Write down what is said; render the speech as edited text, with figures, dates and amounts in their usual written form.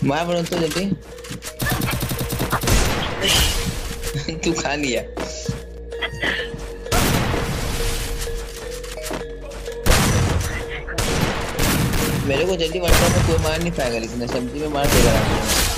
मार बड़ों तो जल्दी। तू खा लिया। मेरे को जल्दी वन टॉप में कोई मार नहीं पाएगा, लेकिन सब्जी में मार देगा।